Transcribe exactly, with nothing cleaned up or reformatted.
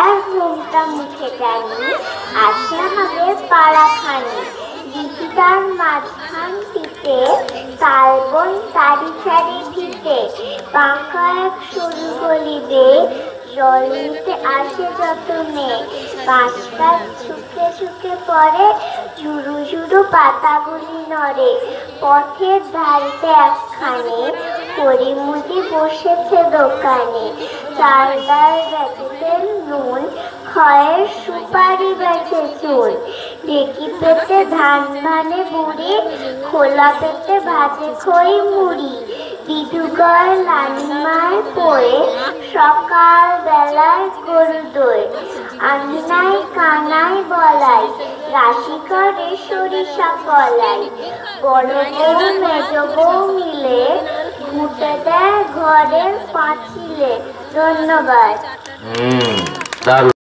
ঘুমটা মুখে জানি আসে হবে পাড়াখানি দিঘিটার মাঝখানটিতে তালবন তারি সারি ভিটে পাখা এক সরু গলিবে জল নিতে আসে যতনে পাঁচটা ছুকে ছুকে পড়ে ঝুরু ঝুরু পাতাগুলি নড়ে পথের ধারিতে একখানে করিমুদি বসেছে দোকানে চাল ডাল বেচেছে নুন খয়ের সুপারি বেচে চুন ঢেকি পেতে ধান ভানে বুড়ি খোলা পেতে ভাজে খই মুড়ি বিধুগর লালিমায় পড়ে সকাল বেলায় গরু দই আঙিনায় কানায় বলাই রাশি করে সরিষা কলাই বড় বউ মেজ বউ মিলে ঘুটে দেয় ঘরের পাঁচিলে। ধন্যবাদ।